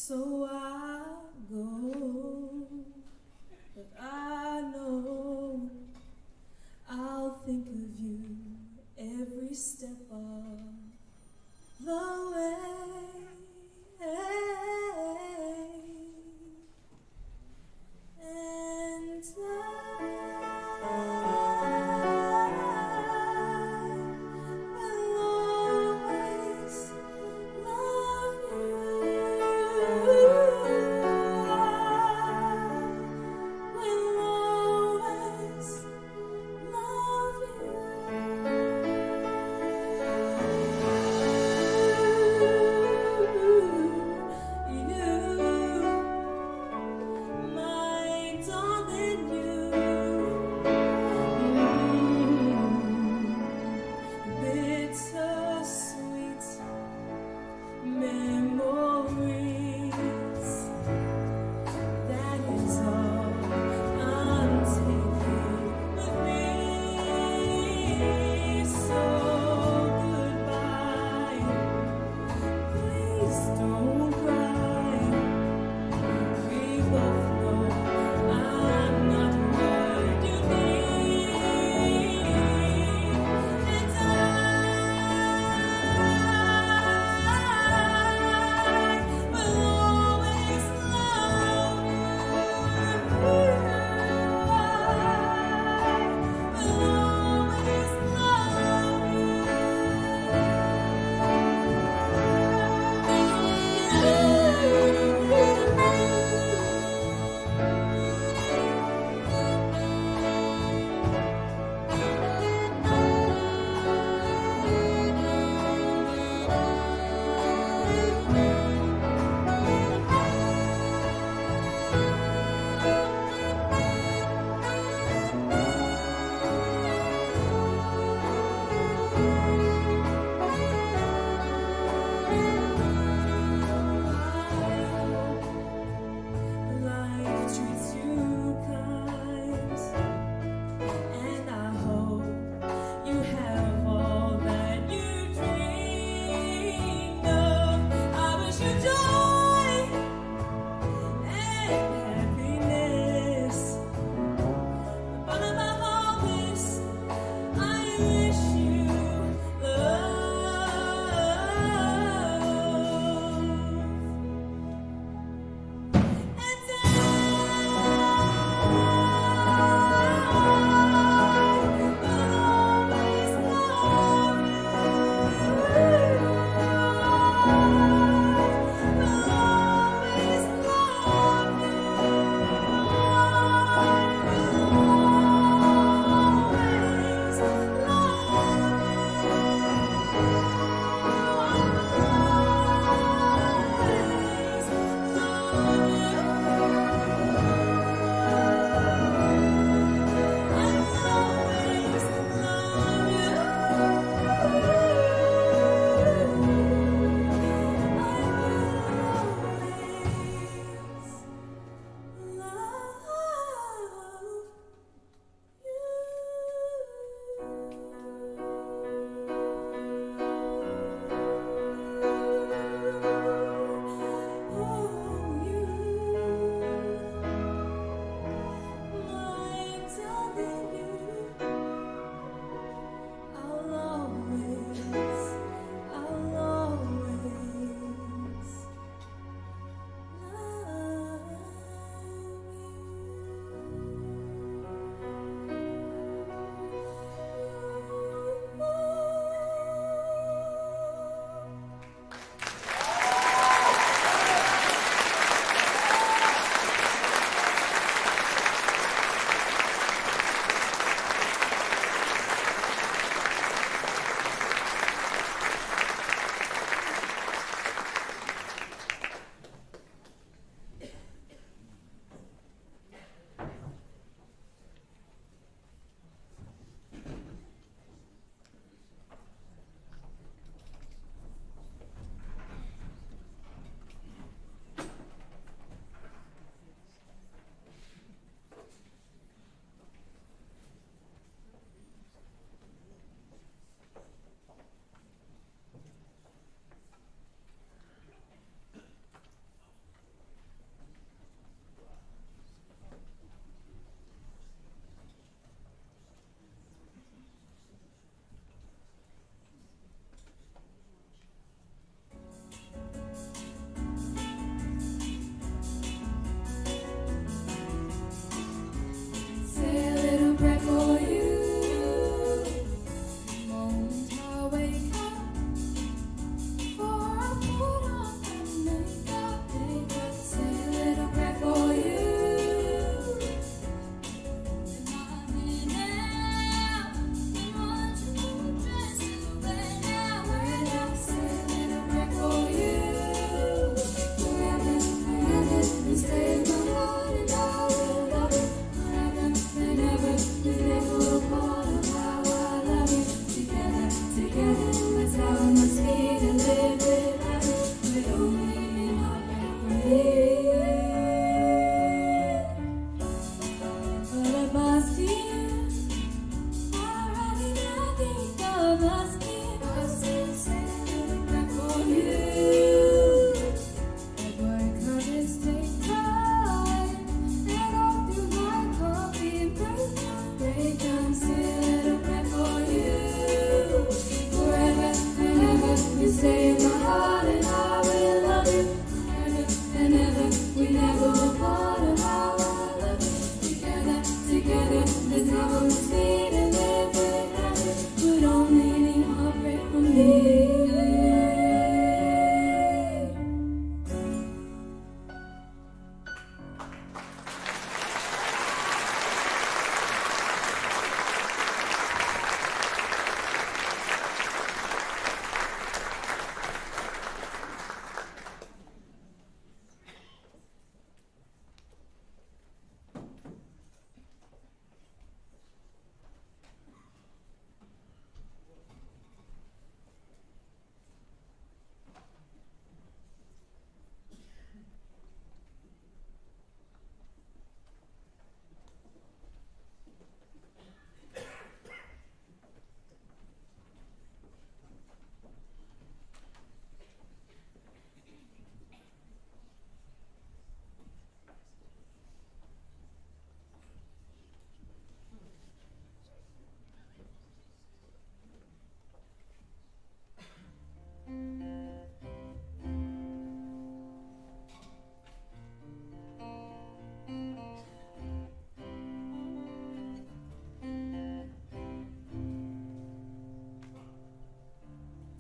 So I'll go, but I know I'll think of you every step of the way. And I will always love you.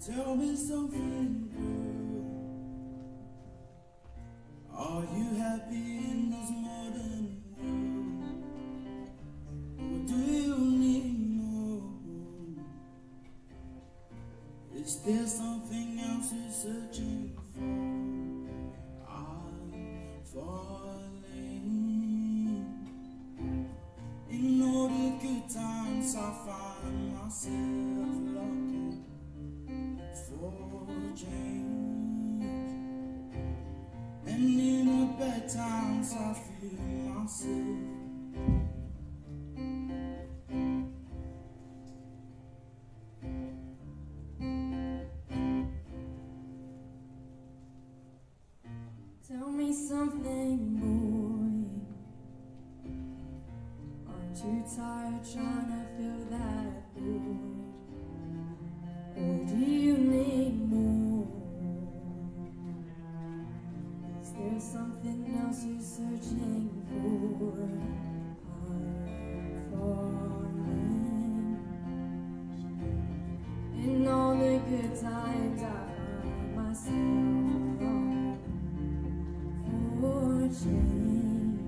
Tell me something, girl. Are you happy in this modern world? Or do you need more? Is there something else you're searching for? I'm falling. In all the good times I find myself looking for change, and in the bad times I feel myself. Tell me something, boy. Aren't you tired trying to fill that void? Or do you need more? Is there something else you're searching for? I'm falling. In all the good times I find myself longing for change,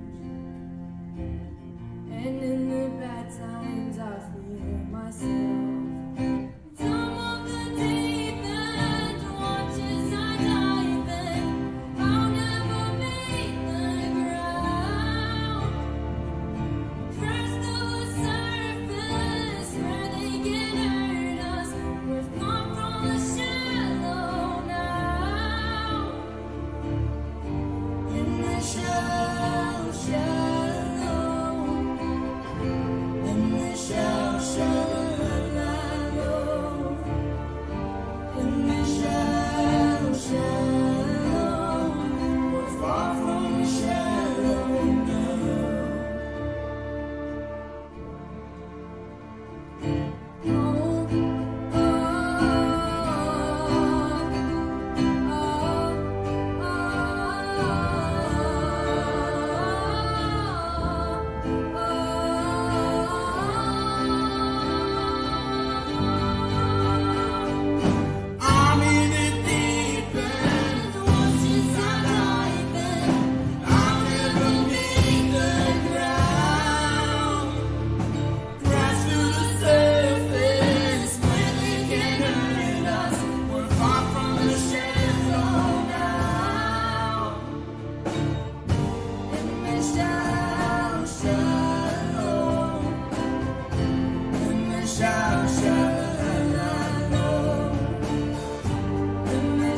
and in the bad times I fear myself. Some of the deep end watches I dive in, I'll never meet the ground. Crash through the surface where they can hurt us. We've come from the shallow now. In the shallow, in the shallow, in the shallow, we're far from the shallow now. I'm in the deep end, watches I dive in, I'll never meet the ground. Crash through the surface where they can hurt us. We're far from the shallow now. In the shallow, in the shallow, in the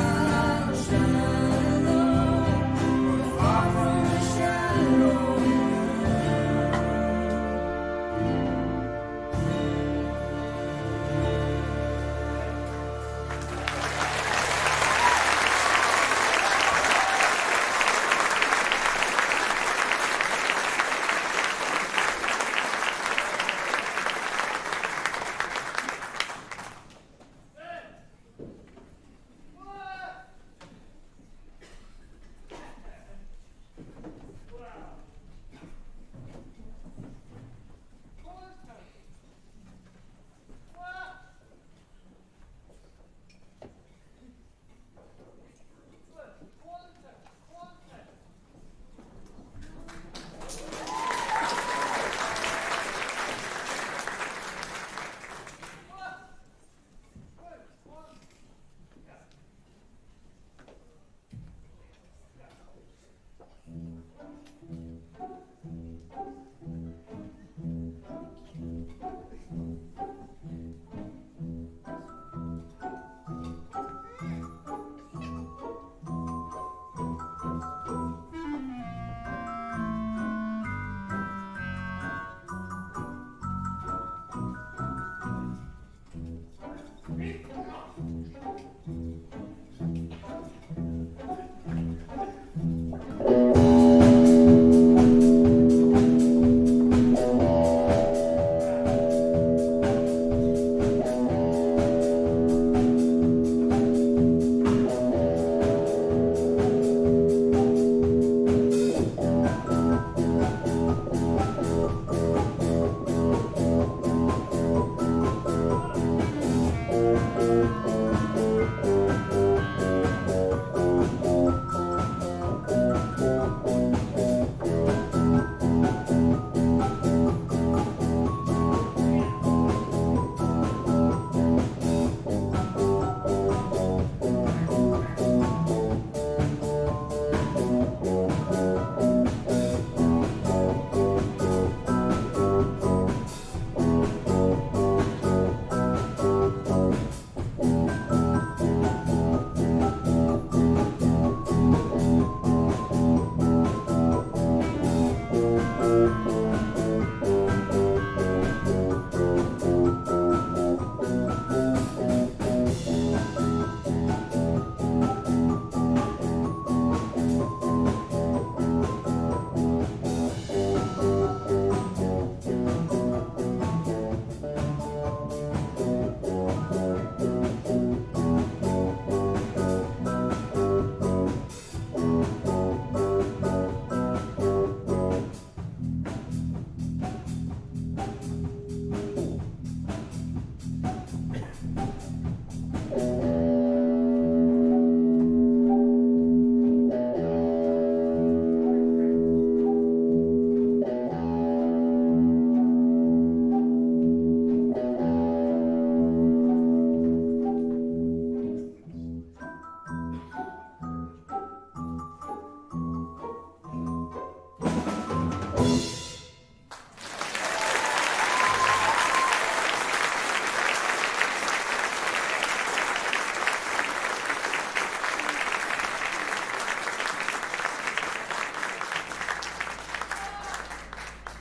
shallow, we're far from the shallow